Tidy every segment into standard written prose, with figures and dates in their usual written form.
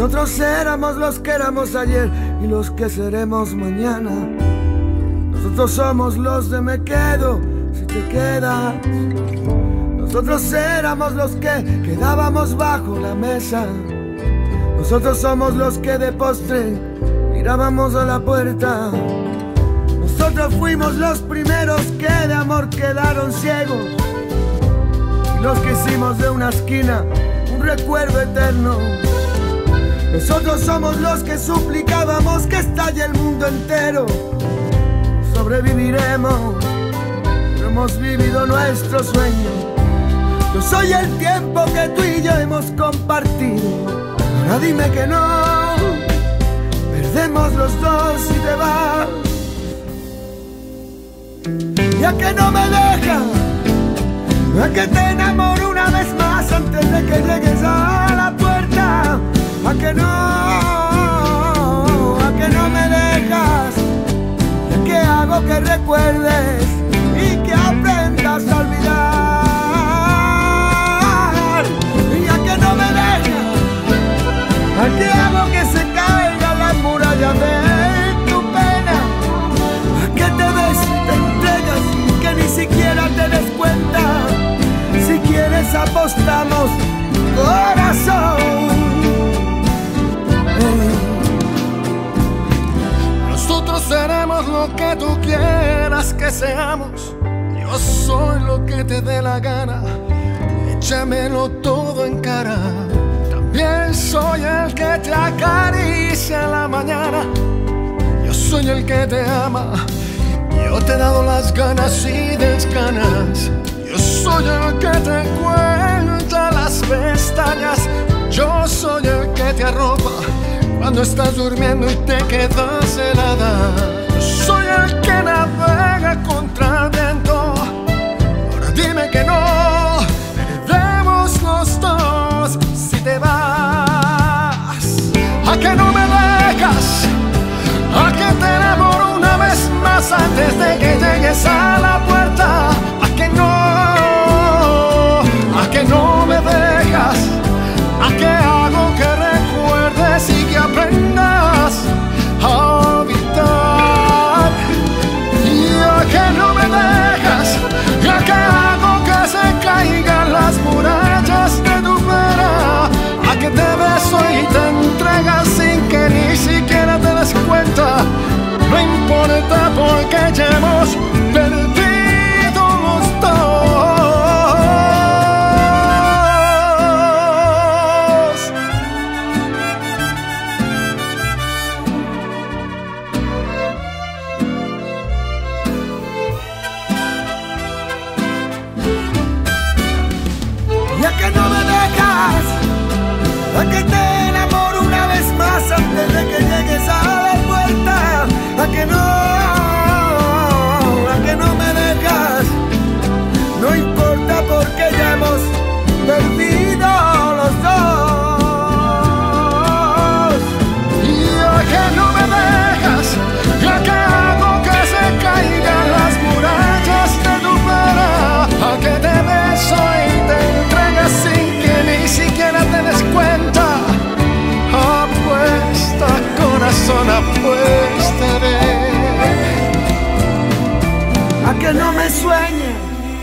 Nosotros éramos los que éramos ayer y los que seremos mañana. Nosotros somos los de me quedo si te quedas. Nosotros éramos los que quedábamos bajo la mesa. Nosotros somos los que de postre mirábamos a la puerta. Nosotros fuimos los primeros que de amor quedaron ciegos, y los que hicimos de una esquina un recuerdo eterno. Nosotros somos los que suplicábamos que estalle el mundo entero. Sobreviviremos, pero hemos vivido nuestro sueño. Yo soy el tiempo que tú y yo hemos compartido. Ahora dime que no, perdemos los dos si te vas. Ya que no me dejas, a que te enamoro una vez más antes de que llegues a la puerta. A que no me dejas, ya que hago que recuerdes y que aprendas a olvidar. Ya que no me dejas, a que hago que se caiga la muralla de tu pena. A que te ves y te entregas que ni siquiera te des cuenta. Si quieres apostamos, corazón. Nosotros seremos lo que tú quieras que seamos. Yo soy lo que te dé la gana. Échamelo todo en cara. También soy el que te acaricia en la mañana. Yo soy el que te ama. Yo te he dado las ganas y desganas. Yo soy el que te cuenta las pestañas. Yo soy el que te arropa cuando estás durmiendo y te quedas helada. Yo soy el que navega contra el viento. Ahora dime que no, perdemos los dos si te vas. A que no me dejas, a que te enamoro una vez más antes de que llegues a la puerta. A que no me dejas, a que hago que recuerdes y que aprendas a olvidar. Y a que no me dejas, y a que hago que se caigan las murallas de tu vera. A que te beso y te entregas sin que ni siquiera te des cuenta. No importa porque ya hemos perdido los dos. Ya que no me dejas, a que te enamoro una vez más antes de que llegues a la puerta. A que no me dejas, no importa porque ya hemos perdido los dos. Y a que no me dejas, y a que hago que se caigan las murallas de tu vera. A que te beso y te entregas sin que ni siquiera te des cuenta. Apuesta, corazón, apuestaré. A que no me sueñes,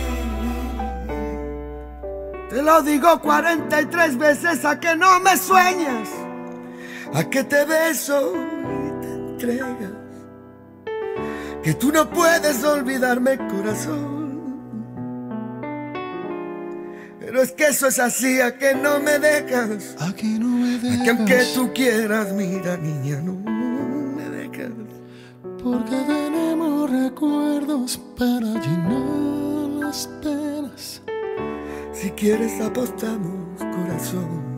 te lo digo 43 veces. A que no me sueñas, a que te beso y te entregas, que tú no puedes olvidarme, corazón. Pero es que eso es así. A que no me dejas, A que no me dejas, a que aunque tú quieras, mira niña, no me dejas. porque tenemos recuerdos para llenar las penas. Si quieres apostamos, corazón.